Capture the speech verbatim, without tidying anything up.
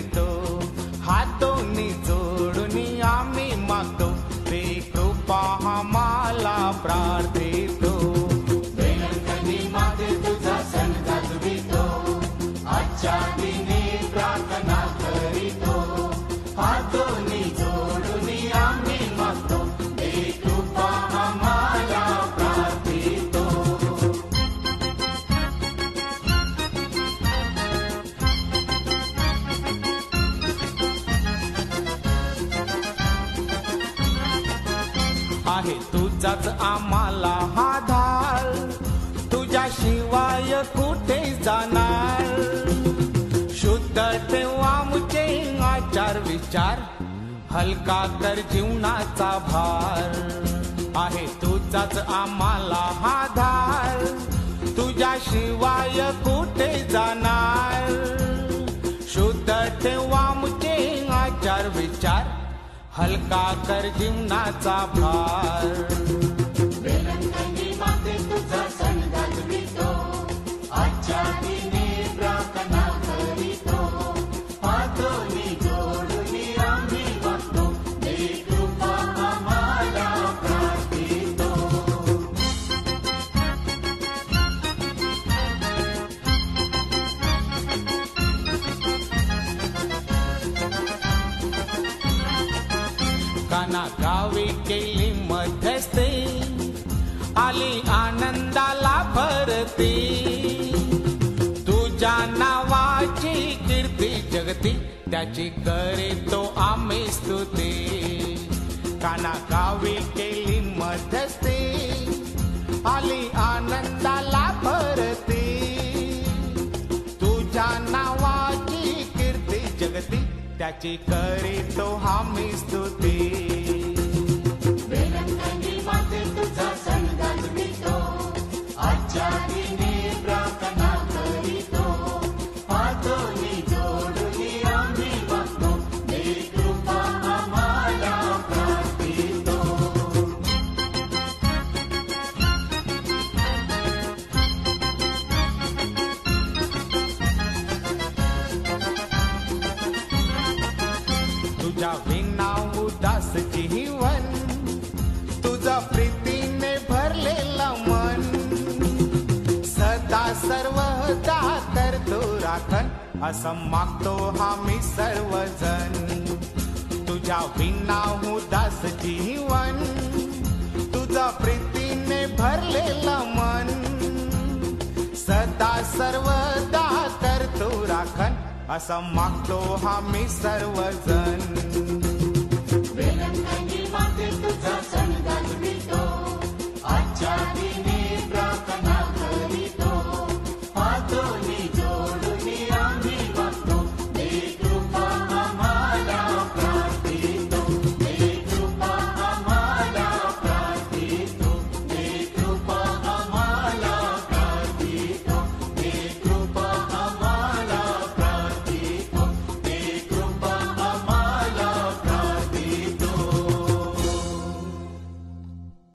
करीतो, हात दोन्ही जोडून आम्ही मागतो, ते कृपा आम्हाला प्रार्थितो. वेलंकनी माते तुझा सण गाजवितो, आजच्या दिनी प्रार्थना करीतो, हात दोन्ही जोडून आम्ही मागतो, ते कृपा आम्हाला प्रार्थितो. आहे तुझाच आम्हाला आधार, तुझ्याशिवाय कुठे जाणार. शुद्ध ठेव आमचे आचार विचार, हलका कर जीवनाचा भार. आहे तुझाच आम्हाला आधार, तुझ्याशिवाय कुठे जाणार. शुद्ध ठेव आमचे आचार विचार, हलका कर जीवनाचा भार. वेलंकनी माते तुझा सण गाजवितो, आजच्या दिनी प्रार्थना करीतो, हात दोन्ही जोडून आम्ही मागतो, ते कृपा आम्हाला प्रार्थितो. काना गावी केली मध्यस्थी, आली आनंदाला भरती. तुझ्या नावाची कीर्ती जगती, त्याची करीतो आम्ही स्तुती. काना गावी केली मध्यस्थी, आली आनंदाला भरती. तुझ्या नावाची कीर्ती जगती, त्याची करीतो आम्ही स्तुती. वेलंकनी माते तुझा सण गाजवितो, आजच्या दिनी प्रार्थना करीतो, हात दोन्ही जोडून आम्ही मागतो, ते कृपा आम्हाला प्रार्थितो. तुझ्या विना उदास जीवन, तुझा प्रीतीने भरलेला मन. सदा सर्वदा करतो राखण, असं मागतो आम्ही सर्वजण. तुझ्या विना उदास जीवन, तुझा प्रीतीने भरलेला मन. सदा सर्वदा करतो राखण, असं मागतो आम्ही सर्वजण. वेलंकनी माते तुझा सण गाजवितो,